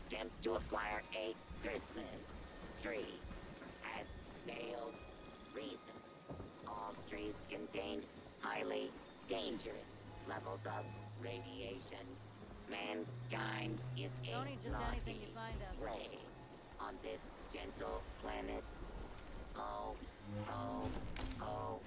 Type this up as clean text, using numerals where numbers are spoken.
attempt to acquire a Christmas tree has failed. Reason: all trees contain highly dangerous levels of radiation. Mankind is a Don't eat just anything you naughty find out there. prey on this gentle planet. Ho, ho, ho.